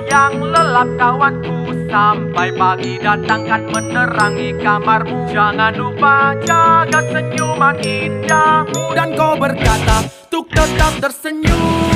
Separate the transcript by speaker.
Speaker 1: yang lelap kawanku, sampai pagi datang kan menerangi kamarmu. Jangan lupa jaga senyuman indahmu, dan kau berkata untuk tetap tersenyum.